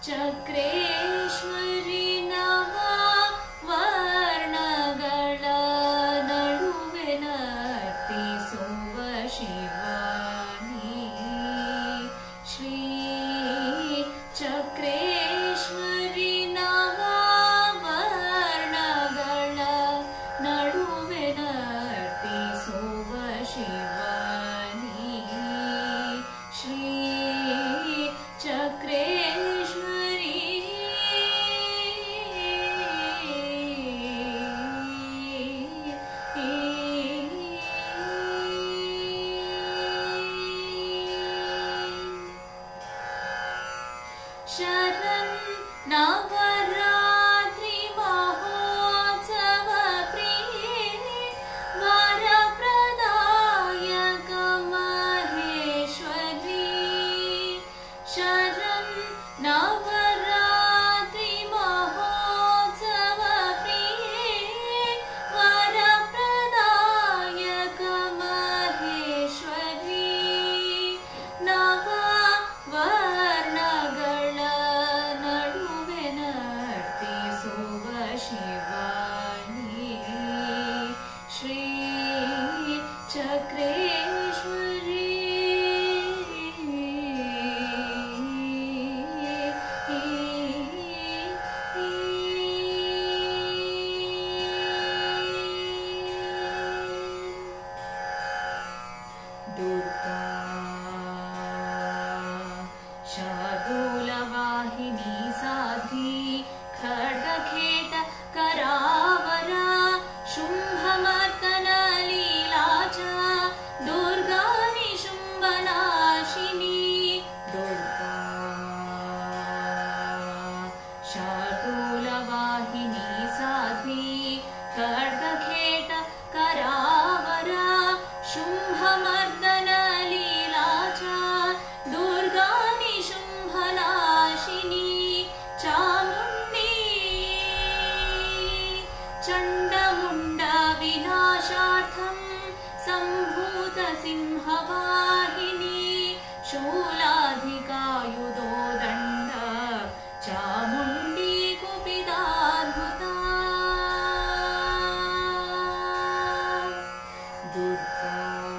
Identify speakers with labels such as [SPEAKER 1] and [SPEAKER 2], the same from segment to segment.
[SPEAKER 1] ಚಕ್ರೇಶ್ವರಿ ನವ ವರ್ಣಗಳ ನಡುವೆ ನರ್ತಿಸುವ ಶಿವಾನಿ ಶ್ರೀ ಚಕ್ರೇಶ್ವರಿ ನವ ವರ್ಣಗಳ ನಡುವೆ ನರ್ತಿಸುವ ಶಿವಾನಿ ಶ್ರೀ ಚಕ್ರೇಶ್ವರಿ ಶರನ್ ನವರಾತ್ರಿ ಮಹೋತ್ಸವ ಪ್ರಿಯೆ ವರಪ್ರದಾಯಕ ಮಹೇಶ್ವರಿ ಶರನ್ ನವರಾತ್ರಿ ಮಹೋತ್ಸವ ಪ್ರಿಯೆ ವರಪ್ರದಾಯಕ ಮಹೇಶ್ವರಿ ನವ ವರ್ಣಗಳ ನಡುವೆ ನರ್ತಿಸುವ ಶಿವಾನಿ ಶ್ರೀ ಚಕ್ರೇಶ್ವರಿ ದುರ್ಗಾ ಶಾರ್ದೂಲವಾಹಿನಿ ಸಾಧ್ವಿ ಖಡ್ಗಖೇಟ ಕರಾವರ ಶುಂಭಮರ್ದನ ಲೀಲಾಚ ದುರ್ಗಾ ನಿಶುಂಭನಾಶಿನಿ ದುರ್ಗಾ ಶಾರ್ದೂಲವಾಹಿನಿ ಸಾಧ್ವಿ ಖಡ್ಗಖೇಟ ಕರಾವರ ಶುಂಭಮರ್ದನ ಲೀಲಾಚ ದುರ್ಗಾ ನಿಶುಂಭನಾಶಿನಿ ಚಾಮುಂಡಿ ಚಂಡಮುಂಡ ವಿನಾಶಾರ್ಥಂ ಸಂಭೂತ ಸಿಂಹವಾಹಿನಿ ಶೂಲಾಧಿಕಾಯುಧೋ ದಂಡ ಚಾಮುಂಡಿ ಕುಪಿತಾದ್ಭುತ ದುರ್ಗಾ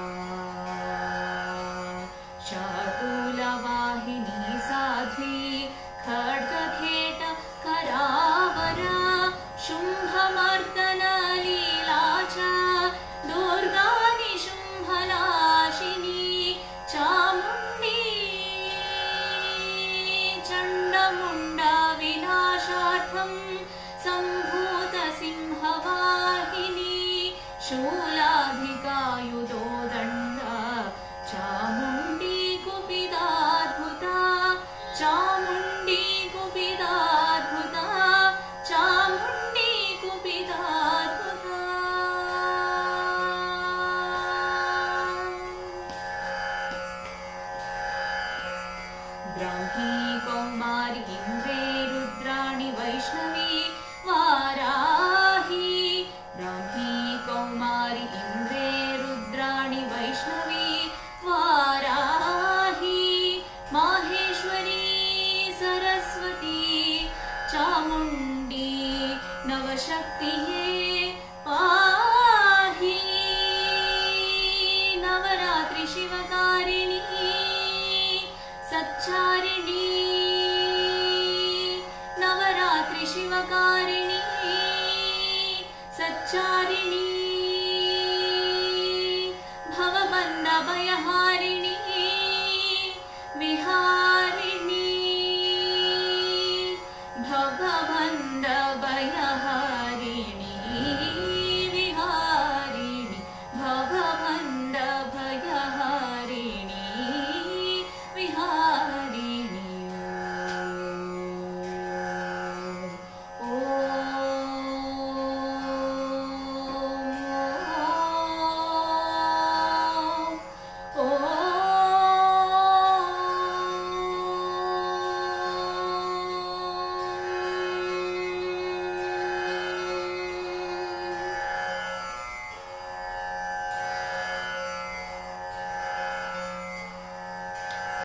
[SPEAKER 1] ಶಾರ್ದೂಲವಾಹಿನಿ ಸಾಧ್ವಿ ಖಡ್ಗಖೇಟ ಕರಾವರ ಶುಂಭಮರ್ದನ ಲೀಲಾಚ ದುರ್ಗಾ ನಿಶುಂಭನಾಶಿನಿ ಚಾಮುಂಡಿ ಚಂಡಮುಂಡ ವಿನಾಶಾರ್ಥಂ ಸಂಭೂತ ಸಿಂಹವಾಹಿನಿ ಶೂಲಾಧಿಕಾಯುಧೋ ದಂಡ ಚಾಮುಂಡಿ ಕುಪಿತಾದ್ಭುತ ಚಾಮುಂಡಿ ಕುಪಿತಾದ್ಭುತ ಚಾಮುಂಡಿ ಕುಪಿತಾದ್ಭುತ ಬ್ರಾಹ್ಮೀ ಕೌಮಾರಿ ಇಂದ್ರೇ ರುದ್ರಾಣಿ ವೈಷ್ಣವಿ ವಾರಾಹಿ ಬ್ರಾಹ್ಮೀ ಕೌಮಾರಿ ಇಂದ್ರೇ ರುದ್ರಾಣಿ ವೈಷ್ಣವಿ ವಾರಾಹಿ ಮಾಹೇಶ್ವರಿ ಸರಸ್ವತಿ ಚಾಮುಂಡಿ ನವಶಕ್ತಿಯೇ ಪಾಹಿ ನವರಾತ್ರಿ ಶಿವಕಾರಿಣಿ ಸಚ್ಚಾರಿಣಿ ನವರಾತ್ರಿ ಶಿವಕಾರಿಣಿ